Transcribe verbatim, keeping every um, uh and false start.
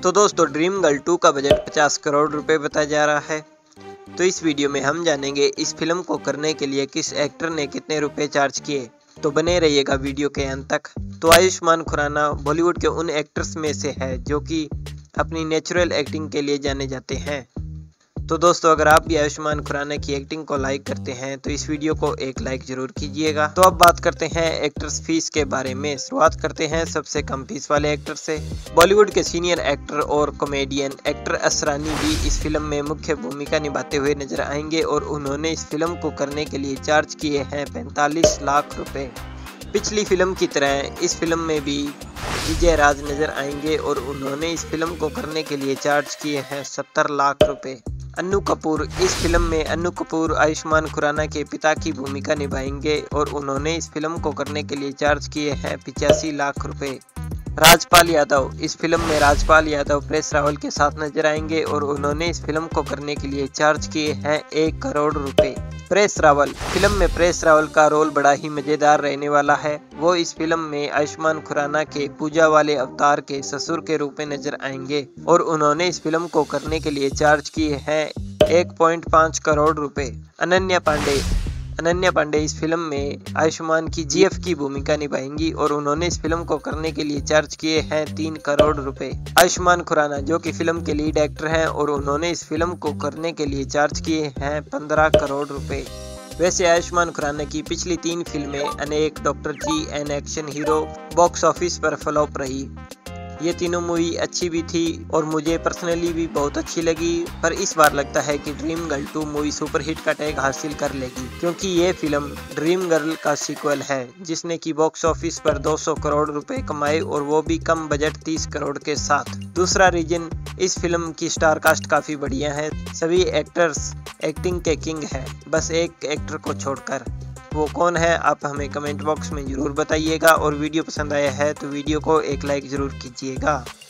तो दोस्तों dream girl two का बजट पचास करोड़ रुपए बताया जा रहा है। तो इस वीडियो में हम जानेंगे इस फिल्म को करने के लिए किस एक्टर ने कितने रुपए चार्ज किए। तो बने रहिएगा वीडियो के अंत तक। तो आयुष्मान खुराना बॉलीवुड के उन एक्टर्स में से है जो कि अपनी नेचुरल एक्टिंग के लिए जाने जाते हैं। तो दोस्तों अगर आप भी आयुष्मान खुराना की एक्टिंग को लाइक करते हैं तो इस वीडियो को एक लाइक जरूर कीजिएगा। तो अब बात करते हैं एक्टर्स फीस के बारे में। शुरुआत करते हैं सबसे कम फीस वाले एक्टर से। बॉलीवुड के सीनियर एक्टर और कॉमेडियन एक्टर असरानी भी इस फिल्म में मुख्य भूमिका निभाते हुए नजर आएंगे और उन्होंने इस फिल्म को करने के लिए चार्ज किए हैं पैंतालीस लाख रुपए। पिछली फिल्म की तरह इस फिल्म में भी विजय राज नजर आएंगे और उन्होंने इस फिल्म को करने के लिए चार्ज किए हैं सत्तर लाख रुपए। अन्नू कपूर इस फिल्म में अन्नू कपूर आयुष्मान खुराना के पिता की भूमिका निभाएंगे और उन्होंने इस फिल्म को करने के लिए चार्ज किए हैं पिचासी लाख रुपए। राजपाल यादव इस फिल्म में राजपाल यादव प्रेस रावल के साथ नजर आएंगे और उन्होंने इस फिल्म को करने के लिए चार्ज किए हैं एक करोड़ रुपए। प्रेस रावल फिल्म में प्रेस रावल का रोल बड़ा ही मजेदार रहने वाला है। वो इस फिल्म में आयुष्मान खुराना के पूजा वाले अवतार के ससुर के रूप में नजर आएंगे और उन्होंने इस फिल्म को करने के लिए चार्ज किए हैं एक पॉइंट पाँच करोड़ रुपए। अनन्या पांडे अनन्या पांडे इस फिल्म में आयुष्मान की जीएफ की भूमिका निभाएंगी और उन्होंने इस फिल्म को करने के लिए चार्ज किए हैं तीन करोड़ रुपए। आयुष्मान खुराना जो कि फिल्म के लीड एक्टर हैं और उन्होंने इस फिल्म को करने के लिए चार्ज किए हैं पंद्रह करोड़ रुपए। वैसे आयुष्मान खुराना की पिछली तीन फिल्में Anek, doctor G and action hero box office पर फ्लॉप रही। ये तीनों मूवी अच्छी भी थी और मुझे पर्सनली भी बहुत अच्छी लगी, पर इस बार लगता है कि dream girl two movie superhit का टैग हासिल कर लेगी क्योंकि ये फिल्म ड्रीम गर्ल का सीक्वल है जिसने की बॉक्स ऑफिस पर दो सौ करोड़ रुपए कमाए और वो भी कम बजट तीस करोड़ के साथ। दूसरा रीजन इस फिल्म की स्टार कास्ट काफी बढ़िया है। सभी एक्टर्स एक्टिंग के किंग है, बस एक एक्टर को छोड़कर। वो कौन है आप हमें कमेंट बॉक्स में जरूर बताइएगा और वीडियो पसंद आया है तो वीडियो को एक लाइक जरूर कीजिएगा।